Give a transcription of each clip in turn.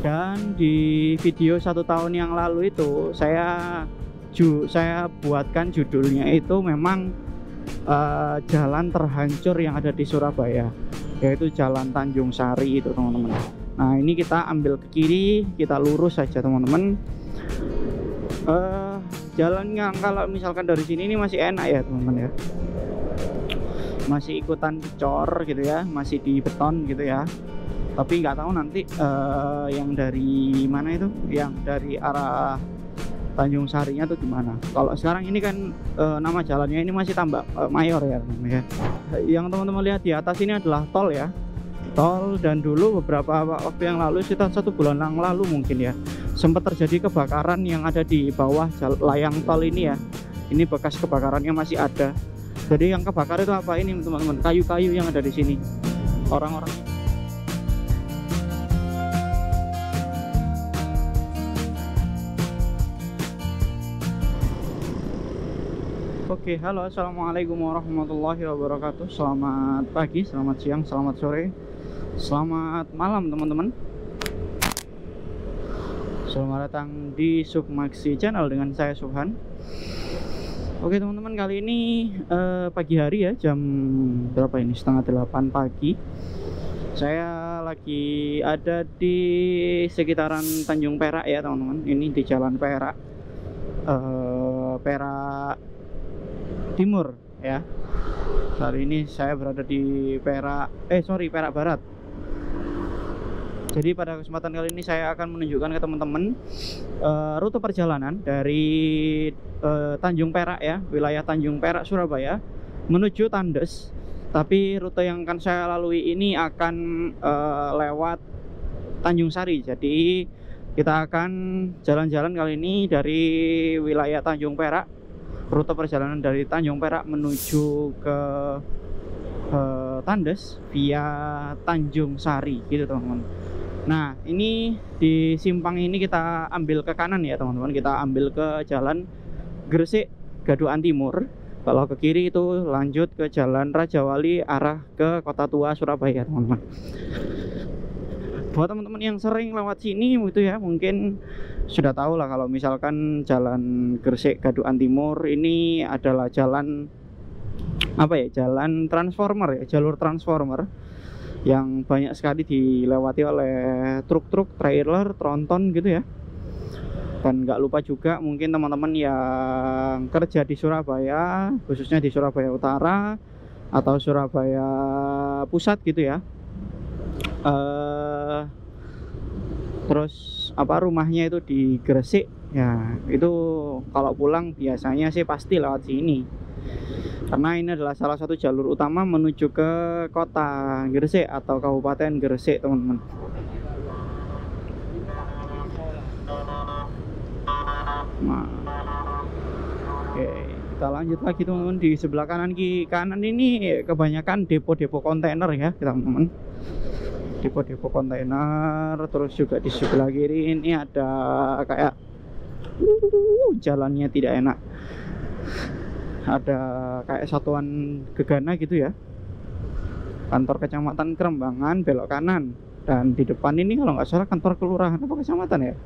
Dan di video 1 tahun yang lalu itu saya buatkan judulnya itu memang jalan terhancur yang ada di Surabaya, yaitu Jalan Tanjung Sari itu teman-teman. Nah ini kita ambil ke kiri, kita lurus saja teman-teman. Jalannya kalau misalkan dari sini ini masih enak ya teman-teman ya, masih ikutan cor gitu ya, masih di beton gitu ya. Tapi nggak tahu nanti yang dari mana itu, yang dari arah Tanjung Sarinya tuh gimana. Kalau sekarang ini kan nama jalannya ini masih Tambak Mayor ya teman-teman ya. Yang teman-teman lihat di atas ini adalah tol ya, tol. Dan dulu beberapa waktu yang lalu, sekitar 1 bulan yang lalu mungkin ya, sempat terjadi kebakaran yang ada di bawah layang tol ini ya. Ini bekas kebakarannya masih ada. Jadi yang kebakar itu apa ini teman-teman? Kayu-kayu yang ada di sini. Orang-orang. Oke, halo, assalamualaikum warahmatullahi wabarakatuh. Selamat pagi, selamat siang, selamat sore, selamat malam teman-teman. Selamat datang di Submaxi Channel dengan saya Subhan. Oke teman-teman, kali ini pagi hari ya, jam berapa ini? Setengah 8 pagi. Saya lagi ada di sekitaran Tanjung Perak ya teman-teman. Ini di Jalan Perak, Perak Timur ya. Saat ini saya berada di Perak Barat. Jadi pada kesempatan kali ini saya akan menunjukkan ke teman-teman rute perjalanan dari Tanjung Perak ya, wilayah Tanjung Perak Surabaya menuju Tandes. Tapi rute yang akan saya lalui ini akan lewat Tanjung Sari. Jadi kita akan jalan-jalan kali ini dari wilayah Tanjung Perak. Rute perjalanan dari Tanjung Perak menuju ke Tandes via Tanjung Sari gitu teman-teman. Nah ini di simpang ini kita ambil ke kanan ya teman-teman. Kita ambil ke jalan Gresik Gaduhan Timur. Kalau ke kiri itu lanjut ke jalan Raja Wali arah ke Kota Tua Surabaya teman-teman. Buat teman-teman yang sering lewat sini itu ya, mungkin sudah tahu lah kalau misalkan jalan Gresik Gaduhan Timur ini adalah jalan apa ya, jalan transformer ya, jalur transformer yang banyak sekali dilewati oleh truk-truk, trailer, tronton gitu ya. Dan nggak lupa juga mungkin teman-teman yang kerja di Surabaya, khususnya di Surabaya Utara atau Surabaya Pusat gitu ya, terus rumahnya itu di Gresik ya, itu kalau pulang biasanya sih pasti lewat sini karena ini adalah salah satu jalur utama menuju ke kota Gresik atau Kabupaten Gresik teman-teman. Nah, oke, kita lanjut lagi teman-teman. Di sebelah kanan ini kebanyakan depo-depo kontainer ya teman-teman, depo-depo kontainer. Terus juga di sebelah kiri ini ada kayak jalannya tidak enak, ada kayak satuan gegana gitu ya, kantor kecamatan Kerembangan belok kanan. Dan di depan ini kalau nggak salah kantor kelurahan apa kecamatan ya.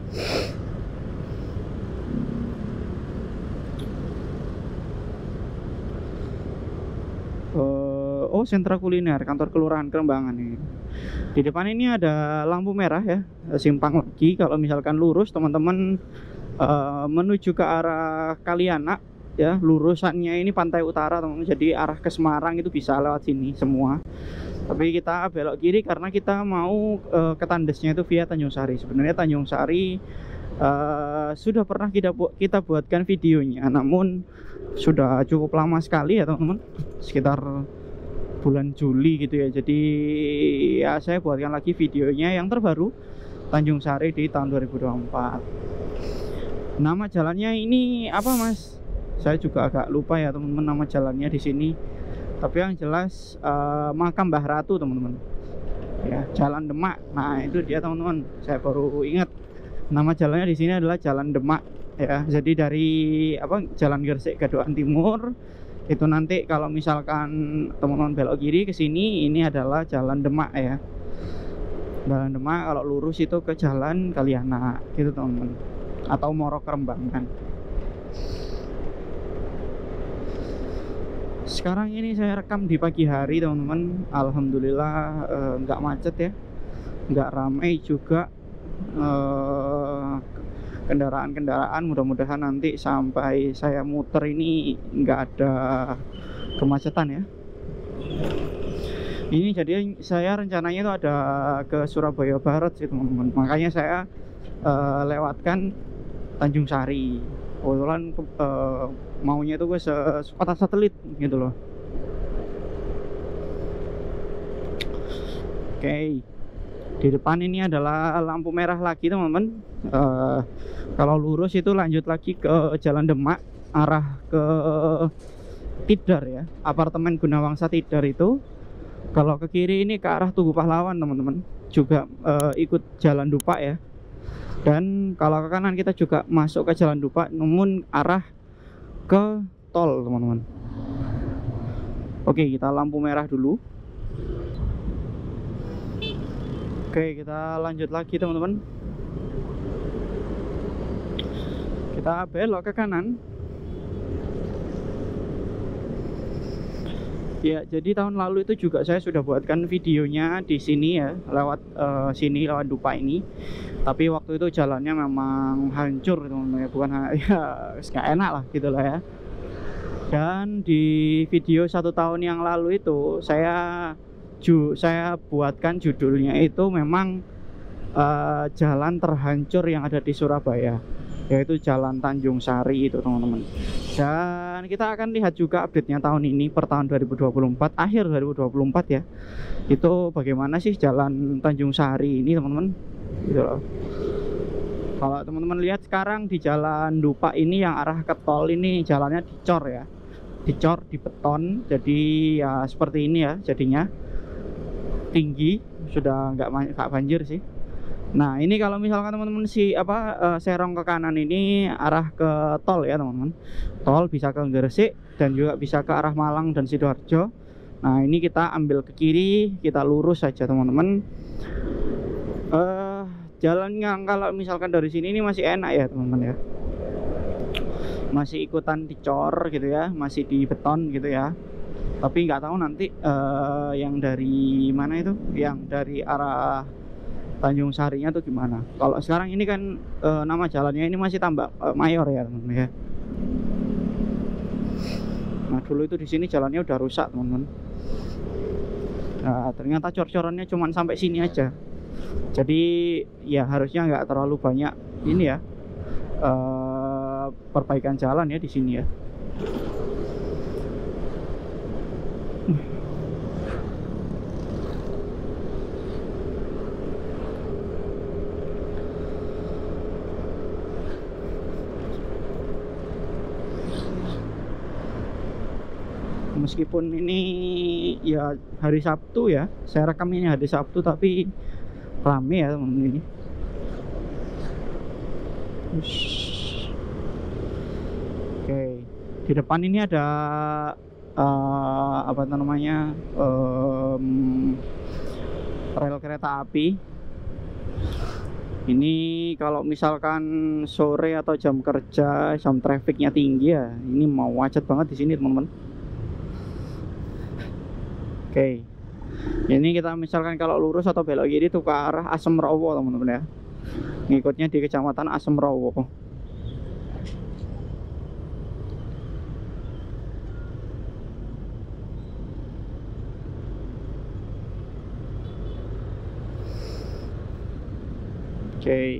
Oh, sentra kuliner, kantor kelurahan Kerembangan ini. Di depan ini ada lampu merah ya, simpang lagi. Kalau misalkan lurus teman-teman menuju ke arah Kalianak ya, lurusannya ini pantai utara teman-teman. Jadi arah ke Semarang itu bisa lewat sini semua. Tapi kita belok kiri karena kita mau ke Tandesnya itu via Tanjung Sari. Sebenarnya Tanjung Sari sudah pernah kita buatkan videonya, namun sudah cukup lama sekali ya teman-teman, sekitar bulan Juli gitu ya. Jadi ya saya buatkan lagi videonya yang terbaru, Tanjung Sari di tahun 2024. Nama jalannya ini apa mas? Saya juga agak lupa ya teman-teman nama jalannya di sini. Tapi yang jelas Makam Mbah Ratu teman-teman. Ya, Jalan Demak. Nah itu dia teman-teman. Saya baru ingat nama jalannya di sini adalah Jalan Demak. Ya, jadi dari Jalan Gresik Gaduhan Timur itu nanti kalau misalkan teman-teman belok kiri ke sini, ini adalah Jalan Demak ya. Jalan Demak, kalau lurus itu ke Jalan Kalianak gitu teman-teman, atau Moro Kerembangan. Sekarang ini saya rekam di pagi hari teman-teman. Alhamdulillah nggak macet ya, nggak ramai juga kendaraan-kendaraan. Mudah-mudahan nanti sampai saya muter ini nggak ada kemacetan ya. Ini jadi saya rencananya itu ada ke Surabaya Barat sih teman-teman, makanya saya lewatkan Tanjung Sari. Kebetulan maunya itu gue kota satelit gitu loh. Oke, di depan ini adalah lampu merah lagi teman-teman. Kalau lurus itu lanjut lagi ke Jalan Demak arah ke Tidar ya, apartemen Gunawangsa Tidar itu. Kalau ke kiri ini ke arah Tugu Pahlawan teman-teman, juga ikut Jalan Dupa ya. Dan kalau ke kanan kita juga masuk ke Jalan Dupa, namun arah ke tol teman-teman. Oke, kita lampu merah dulu. Oke, kita lanjut lagi teman-teman. Kita belok ke kanan. Ya, jadi tahun lalu itu juga saya sudah buatkan videonya di sini ya, lewat sini, lewat Dupa ini. Tapi waktu itu jalannya memang hancur teman-teman ya, bukan ya nggak enak lah gitu lah ya. Dan di video 1 tahun yang lalu itu saya buatkan judulnya itu memang jalan terhancur yang ada di Surabaya, yaitu Jalan Tanjung Sari itu teman-teman. Dan kita akan lihat juga update-nya tahun ini, per tahun 2024, akhir 2024 ya, itu bagaimana sih Jalan Tanjung Sari ini teman-teman gitu loh. Kalau teman-teman lihat sekarang di Jalan Dupa ini yang arah ke tol ini jalannya dicor ya, dicor di beton, jadi ya seperti ini ya jadinya, tinggi, sudah nggak banjir sih. Nah ini kalau misalkan teman-teman serong ke kanan ini arah ke tol ya teman-teman, tol bisa ke Gresik dan juga bisa ke arah Malang dan Sidoarjo. Nah ini kita ambil ke kiri, kita lurus saja teman-teman. Jalan yang kalau misalkan dari sini ini masih enak ya teman-teman ya, masih ikutan dicor gitu ya, masih di beton gitu ya. Tapi nggak tahu nanti yang dari mana itu, yang dari arah Tanjung Sarinya tuh gimana. Kalau sekarang ini kan nama jalannya ini masih Tambak Mayor ya teman-teman ya. Nah dulu itu di sini jalannya udah rusak teman-teman. Nah, ternyata cor-corannya cuma sampai sini aja. Jadi ya harusnya nggak terlalu banyak ini ya, perbaikan jalan ya di sini ya. Meskipun ini ya hari Sabtu ya, saya rekam ini hari Sabtu, tapi rame ya teman-teman ini. Oke, di depan ini ada apa namanya, rel kereta api. Ini kalau misalkan sore atau jam kerja, jam trafficnya tinggi ya, ini mau macet banget di sini teman-teman. Oke, ini kita misalkan kalau lurus atau belok kiri itu ke arah Asem Rowo teman-teman ya, ngikutnya di Kecamatan Asem Rowo. Oke,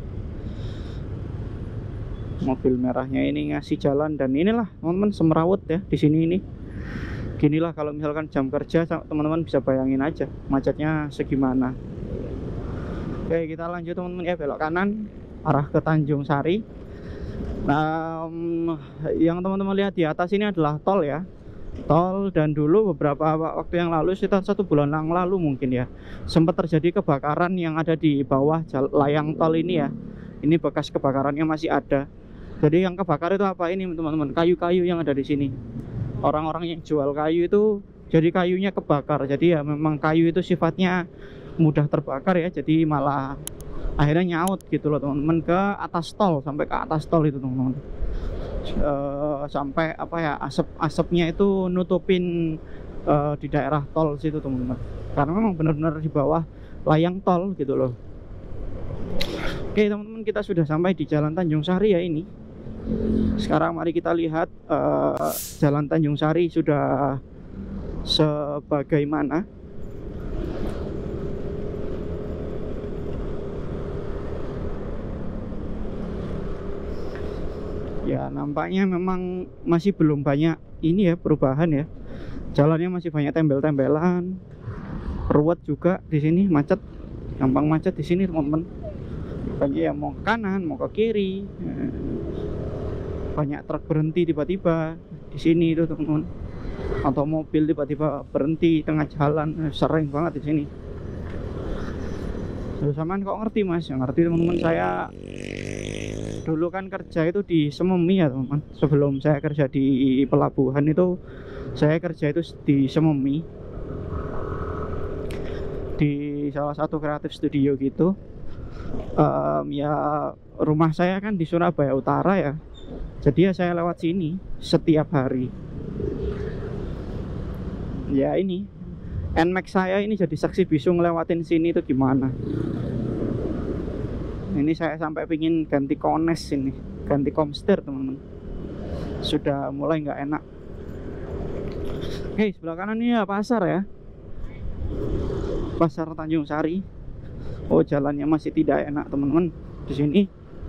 mobil merahnya ini ngasih jalan, dan inilah teman-teman semrawut ya di sini ini. Ginilah kalau misalkan jam kerja, teman-teman bisa bayangin aja macetnya segimana. Oke, kita lanjut teman-teman ya, belok kanan arah ke Tanjung Sari. Nah, yang teman-teman lihat di atas ini adalah tol ya, tol. Dan dulu beberapa waktu yang lalu, sekitar 1 bulan yang lalu mungkin ya, sempat terjadi kebakaran yang ada di bawah layang tol ini ya. Ini bekas kebakarannya masih ada. Jadi yang kebakar itu apa ini teman-teman? Kayu-kayu yang ada di sini. Orang-orang yang jual kayu itu, jadi kayunya kebakar. Jadi ya memang kayu itu sifatnya mudah terbakar ya, jadi malah akhirnya nyaut gitu loh teman-teman ke atas tol, sampai ke atas tol itu teman-teman. Sampai apa ya, asapnya itu nutupin di daerah tol situ teman-teman, karena memang benar-benar di bawah layang tol gitu loh. Oke teman-teman, kita sudah sampai di Jalan Tanjung Sari ya ini. Sekarang mari kita lihat Jalan Tanjung Sari sudah sebagaimana. Ya nampaknya memang masih belum banyak ini ya perubahan ya. Jalannya masih banyak tembel-tembelan, ruwet juga di sini, macet, gampang macet di sini teman-teman. Banyak yang mau ke kanan, mau ke kiri, banyak truk berhenti tiba-tiba di sini itu teman-teman, atau mobil tiba-tiba berhenti tengah jalan, sering banget di sini. Samaan kok ngerti mas? Yang ngerti teman-teman, saya dulu kan kerja itu di Sememi ya teman-teman. Sebelum saya kerja di pelabuhan itu, saya kerja itu di Sememi, di salah satu kreatif studio gitu. Ya rumah saya kan di Surabaya Utara ya, jadi ya saya lewat sini setiap hari. Ya ini Nmax saya ini jadi saksi bisu ngelewatin sini itu gimana. Ini saya sampai pingin ganti kones ini, ganti komster teman-teman, sudah mulai nggak enak. Oke, sebelah kanan ini ya pasar ya, Pasar Tanjung Sari. Oh, jalannya masih tidak enak teman-teman di sini.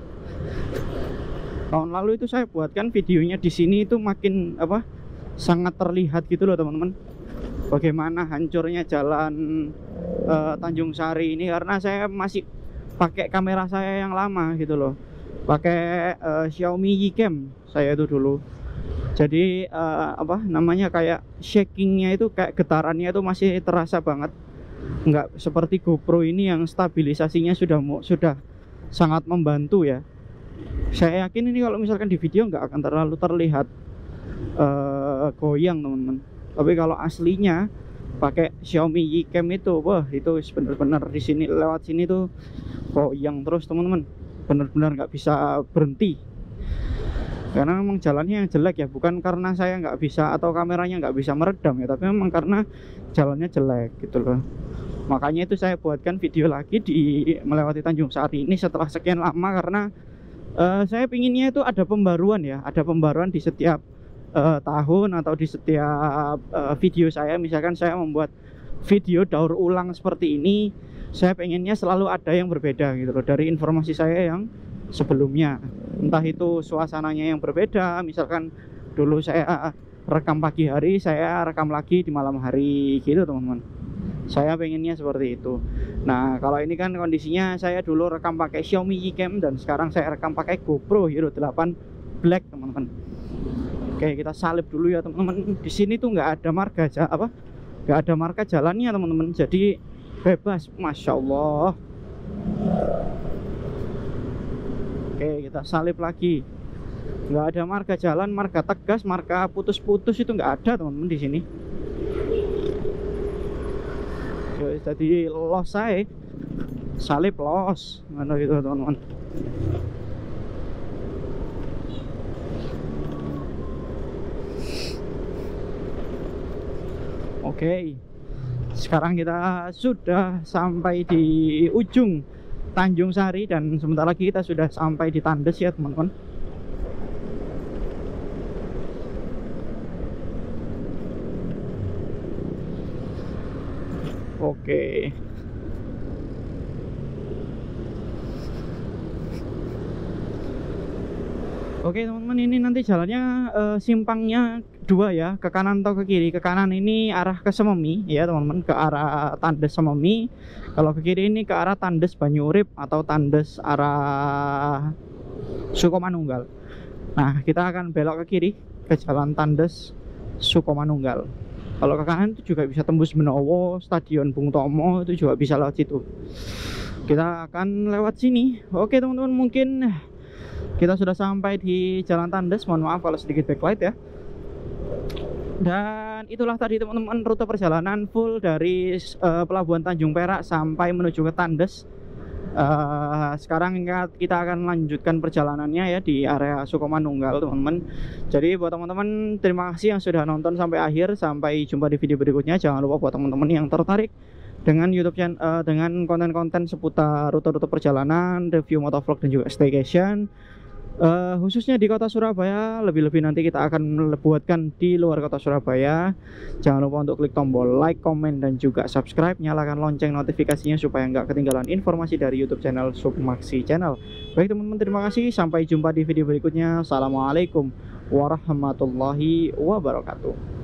Tahun lalu itu saya buatkan videonya di sini itu makin apa, sangat terlihat gitu loh teman-teman, bagaimana hancurnya jalan Tanjung Sari ini, karena saya masih pakai kamera saya yang lama gitu loh, pakai Xiaomi Yicam saya itu dulu. Jadi apa namanya, kayak shakingnya itu, kayak getarannya itu masih terasa banget. Nggak seperti GoPro ini yang stabilisasinya sudah sangat membantu ya. Saya yakin ini kalau misalkan di video nggak akan terlalu terlihat goyang teman-teman. Tapi kalau aslinya pakai Xiaomi Yicam itu, wah itu benar-benar di sini, lewat sini tuh goyang terus teman-teman, benar-benar nggak bisa berhenti. Karena memang jalannya yang jelek ya, bukan karena saya nggak bisa atau kameranya nggak bisa meredam ya, tapi memang karena jalannya jelek gitu loh. Makanya itu saya buatkan video lagi di melewati Tanjung Sari ini setelah sekian lama, karena saya pinginnya itu ada pembaruan ya, ada pembaruan di setiap tahun atau di setiap video saya. Misalkan saya membuat video daur ulang seperti ini, saya pengennya selalu ada yang berbeda gitu loh dari informasi saya yang sebelumnya. Entah itu suasananya yang berbeda, misalkan dulu saya rekam pagi hari, saya rekam lagi di malam hari gitu teman-teman. Saya pengennya seperti itu. Nah kalau ini kan kondisinya saya dulu rekam pakai Xiaomi Yicam dan sekarang saya rekam pakai GoPro Hero 8 Black teman-teman. Oke, kita salib dulu ya teman-teman. Di sini tuh nggak ada marga nggak ada marka jalannya teman-teman, jadi bebas, masya Allah. Oke, kita salib lagi. Nggak ada marga jalan, marga tegas, marga putus-putus itu nggak ada teman-teman di sini. Jadi los saya, salib los, mana gitu teman-teman. Oke, sekarang kita sudah sampai di ujung Tanjung Sari dan sebentar lagi kita sudah sampai di Tandes ya teman-teman. Oke. Oke teman-teman, ini nanti jalannya simpangnya dua ya, ke kanan atau ke kiri. Ke kanan ini arah ke Sememi ya teman-teman, ke arah Tandes Sememi. Kalau ke kiri ini ke arah Tandes Banyurip atau Tandes arah Sukomanunggal. Nah kita akan belok ke kiri ke jalan Tandes Sukomanunggal. Kalau ke kanan itu juga bisa tembus Benowo, Stadion Bung Tomo, itu juga bisa lewat situ. Kita akan lewat sini. Oke teman-teman, mungkin kita sudah sampai di Jalan Tandes. Mohon maaf kalau sedikit backlight ya. Dan itulah tadi teman-teman rute perjalanan full dari Pelabuhan Tanjung Perak sampai menuju ke Tandes. Sekarang kita akan lanjutkan perjalanannya ya di area Sukomanunggal teman-teman. Jadi buat teman-teman terima kasih yang sudah nonton sampai akhir. Sampai jumpa di video berikutnya. Jangan lupa buat teman-teman yang tertarik dengan YouTube channel dengan konten-konten seputar rute-rute perjalanan, review motovlog dan juga staycation. Khususnya di kota Surabaya, lebih-lebih nanti kita akan buatkan di luar kota Surabaya. Jangan lupa untuk klik tombol like, komen, dan juga subscribe. Nyalakan lonceng notifikasinya supaya nggak ketinggalan informasi dari YouTube channel Submaxi Channel. Baik teman-teman, terima kasih. Sampai jumpa di video berikutnya. Assalamualaikum warahmatullahi wabarakatuh.